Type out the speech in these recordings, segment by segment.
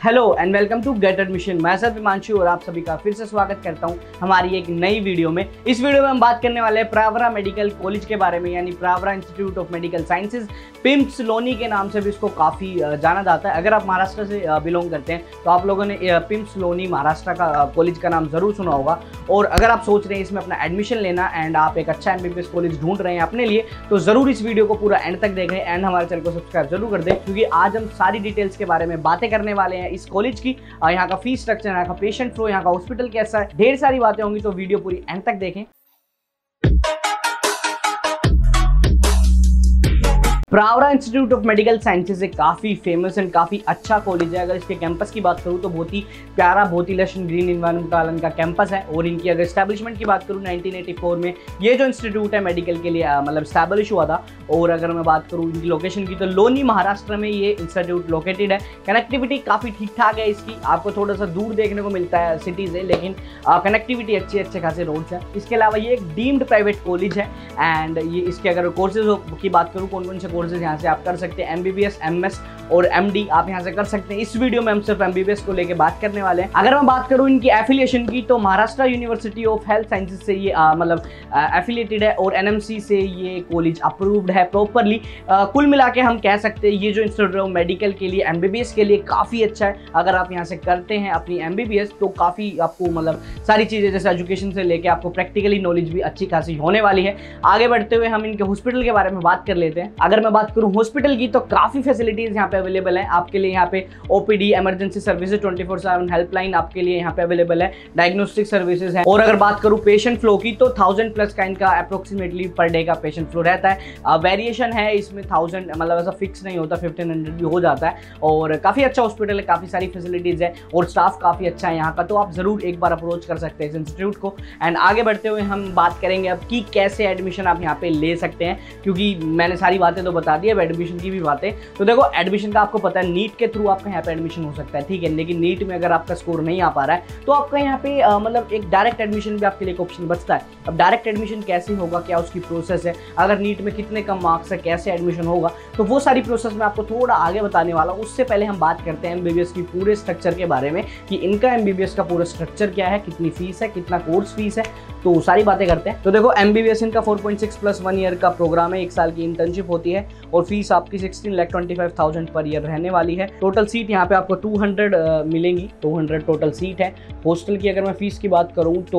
Hello and welcome to get admission. मैं sir Himanshu और आप सभी का फिर से स्वागत करता हूं हमारी एक नई वीडियो में। इस वीडियो में हम बात करने वाले हैं प्रावरा मेडिकल कॉलेज के बारे में, यानी Pravara institute of medical sciences, PIMS Loni के नाम से भी इसको काफ़ी जाना जाता है। अगर आप महाराष्ट्र से बिलोंग करते हैं तो आप लोगों ने पिम्स लोनी महाराष्ट्र का कॉलेज का नाम ज़रूर सुना होगा। और अगर आप सोच रहे हैं इसमें अपना एडमिशन लेना एंड आप एक अच्छा MBBS कॉलेज ढूंढ रहे हैं अपने लिए, तो ज़रूर इस वीडियो को पूरा एंड तक देखें एंड हमारे चैनल को सब्सक्राइब जरूर कर दें, क्योंकि आज हम सारी डिटेल्स के बारे में बातें करने वाले हैं इस कॉलेज की। यहाँ का फीस स्ट्रक्चर, यहाँ का पेशेंट फ्लो, यहाँ का हॉस्पिटल कैसा है, ढेर सारी बातें होंगी, तो वीडियो पूरी एंड तक देखें। Pravara institute of medical sciences एक काफ़ी फेमस एंड काफ़ी अच्छा कॉलेज है। अगर इसके कैंपस की बात करूँ तो बहुत ही प्यारा, बहुत ही लश ग्रीन इन्वायरमेंट वाला इनका कैंपस है। और इनकी अगर स्टैब्लिशमेंट की बात करूँ 1984 में ये जो इंस्टीट्यूट है मेडिकल के लिए मतलब स्टैब्लिश हुआ था। और अगर मैं बात करूँ इनकी लोकेशन की तो लोनी महाराष्ट्र में ये इंस्टीट्यूट लोकेटेड है। कनेक्टिविटी काफ़ी ठीक ठाक है इसकी, आपको थोड़ा सा दूर देखने को मिलता है सिटी से, लेकिन कनेक्टिविटी अच्छे खासे रोड्स हैं। इसके अलावा ये एक डीम्ड प्राइवेट कॉलेज है एंड ये इसके अगर कोर्सेज की बात करूँ कौन कौन से कोर्सेज यहाँ से आप कर सकते हैं, MBBS, MS और MD आप यहाँ से कर सकते हैं। इस वीडियो में हम सिर्फ MBBS को लेके बात करने वाले हैं। अगर मैं बात करूँ इनकी एफिलिएशन की तो Maharashtra university of health sciences से ये मतलब एफिलिएटेड है और NMC से ये कॉलेज अप्रूव्ड है प्रॉपरली। कुल मिला के हम कह सकते हैं ये जो इंस्टीट्यूट है मेडिकल के लिए, MBBS के लिए काफ़ी अच्छा है। अगर आप यहाँ से करते हैं अपनी MBBS तो काफ़ी आपको मतलब सारी चीज़ें जैसे एजुकेशन से लेके आपको प्रैक्टिकली नॉलेज भी अच्छी खासी होने वाली है। आगे बढ़ते हुए हम इनके हॉस्पिटल के बारे में बात कर लेते हैं। अगर मैं बात करूँ हॉस्पिटल की तो काफ़ी फैसिलिटीज़ यहाँ पे अवेलेबल हैं आपके लिए। यहाँ पे OPD, इमरजेंसी सर्विसेज, 24/7 हेल्पलाइन आपके लिए यहाँ पे अवेलेबल है, डायग्नोस्टिक सर्विसेज है। और अगर बात करूँ पेशेंट फ्लो की तो 1000+ का इनका अप्रोक्सीमेटली पर डे का पेशेंट फ्लो रहता है। वेरिएशन है इसमें 1000, मतलब ऐसा फिक्स नहीं होता, 1500 भी हो जाता है। और काफ़ी अच्छा हॉस्पिटल है, काफ़ी सारी फैसिलिटीज़ है और स्टाफ काफ़ी अच्छा है यहाँ का, तो आप ज़रूर एक बार अप्रोच कर सकते हैं इस इंस्टीट्यूट को। एंड आगे बढ़ते हुए हम बात करेंगे अब कि कैसे एडमिशन आप यहाँ पे ले सकते हैं, क्योंकि मैंने सारी बातें तो बता दी, अब एडमिशन की भी बातें। तो देखो एडमिशन का आपको पता है नीट के थ्रू आपका यहाँ पे एडमिशन हो सकता है, ठीक है। लेकिन नीट में अगर आपका स्कोर नहीं आ पा रहा है तो आपका यहाँ पे मतलब एक डायरेक्ट एडमिशन भी आपके लिए एक ऑप्शन बचता है। अब डायरेक्ट एडमिशन कैसे होगा, क्या उसकी प्रोसेस है, अगर नीट में कितने कम मार्क्स है, कैसे एडमिशन होगा, तो वो सारी प्रोसेस मैं आपको थोड़ा आगे बताने वाला हूँ। उससे पहले हम बात करते हैं MBBS की पूरे स्ट्रक्चर के बारे में कि इनका MBBS का पूरा स्ट्रक्चर क्या है, कितनी फीस है, कितना कोर्स फीस है, तो सारी बातें करते हैं। तो देखो MBBS इनका 4.6 + 1 ईयर का प्रोग्राम है, 1 साल की इंटर्नशिप होती है और फीस आपकी 16,25,000 पर ईयर रहने वाली है। टोटल सीट यहाँ पे आपको 200 मिलेंगी, 200 टोटल सीट है। हॉस्टल की अगर मैं फीस की बात करूँ तो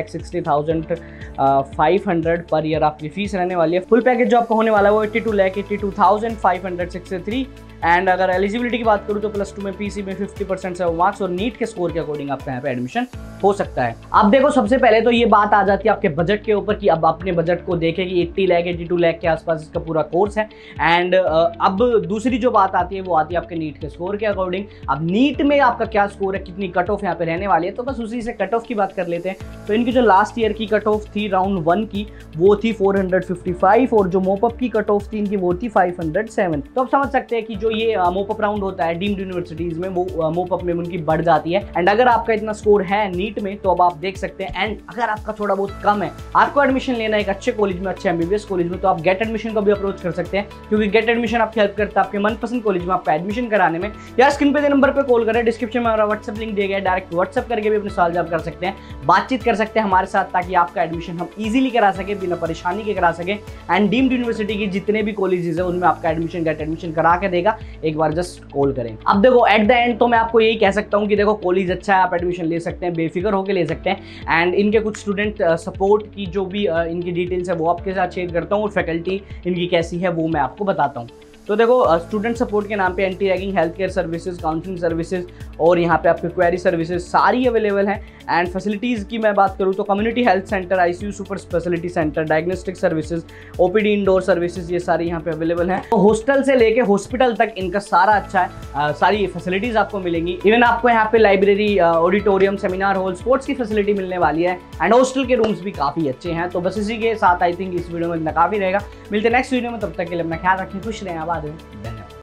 1,60,500 पर ईयर आपकी फीस रहने वाली है। फुल पैकेज जो आपका होने वाला है वो 82,82,563। एंड अगर एलिजिबिलिटी की बात करूँ तो +2 में PC में 50% से मार्क्स और नीट के स्कोर के अकॉर्डिंग आपका यहाँ पे एडमिशन हो सकता है। अब देखो सबसे पहले तो ये बात आ जाती है आपके बजट के ऊपर कि अब अपने बजट को देखें कि 80 लाख 82 लाख के आसपास इसका पूरा कोर्स है। एंड अब दूसरी जो बात आती है वो आती है आपके नीट के स्कोर के अकॉर्डिंग। अब नीट में आपका क्या स्कोर है, कितनी कट ऑफ यहाँ पे रहने वाली है, तो बस उसी से कट ऑफ की बात कर लेते हैं। तो इनकी जो लास्ट ईयर की कट ऑफ थी राउंड 1 की वो थी 455 और जो मोपअप की कट ऑफ थी इनकी वो थी 507। तो आप समझ सकते हैं कि जो ये मोपअप राउंड होता है डीम्ड यूनिवर्सिटीज में वो मोपअप में उनकी बढ़ जाती है। एंड अगर आपका इतना स्कोर है नीट में तो अब आप देख सकते हैं। एंड अगर आपका थोड़ा बहुत कम है, आपको एडमिशन लेना है एक अच्छे कॉलेज में, अच्छे MBBS कॉलेज में, तो आप गेट एडमिशन को भी अप्रोच कर सकते हैं, क्योंकि गेट एडमिशन आपकी हेल्प करता है आपके मनपसंद कॉलेज में आपका एडमिशन कराने में। या स्क्रीन पे नंबर पे कॉल करें, डिस्क्रिप्शन में हमारा WhatsApp लिंक दिया गया है, डायरेक्ट WhatsApp करके भी अपने सवाल जवाब कर सकते हैं, बातचीत कर सकते हैं हमारे साथ, ताकि आपका एडमिशन हम इजीली करा सके, बिना परेशानी के करा सके। एंड डीम्ड यूनिवर्सिटी की जितने भी कॉलेजेस है उनमें आपका एडमिशन गेट एडमिशन करा के देगा, एक बार जस्ट कॉल करें। अब देखो एट द एंड तो मैं आपको यही कह सकता हूँ कि देखो कॉलेज अच्छा है, आप एडमिशन ले सकते हैं, बेफिक्र होकर ले सकते हैं। एंड इनके कुछ स्टूडेंट सपोर्ट की जो भी इनकी डिटेल्स है वो आपके साथ शेयर करता हूँ और फैकल्टी इनकी कैसी है वो मैं आपको बताता हूँ। तो देखो स्टूडेंट सपोर्ट के नाम पे anti ragging, health care services, counselling services और यहाँ पे आपके क्वेरी सर्विसेज सारी अवेलेबल हैं। एंड फैसिलिटीज़ की मैं बात करूँ तो community health centre, ICU super speciality centre, diagnostic services, OPD indoor services, ये सारी यहाँ पे अवेलेबल हैं। तो हॉस्टल से लेके हॉस्पिटल तक इनका सारा अच्छा है, सारी फैसिलिटीज़ आपको मिलेंगी। इवन आपको यहाँ पे library, auditorium, seminar hall, sports की फैसिलिटी मिलने वाली है। एंड हॉस्टल के रूम्स भी काफ़ी अच्छे हैं। तो बस इसी के साथ आई थिंक इस वीडियो में इतना काफ़ी रहेगा। मिलते नेक्स्ट वीडियो में, तब तक के लिए अपना ख्याल रखें, खुश रहें, आबाद रहें, धन्यवाद।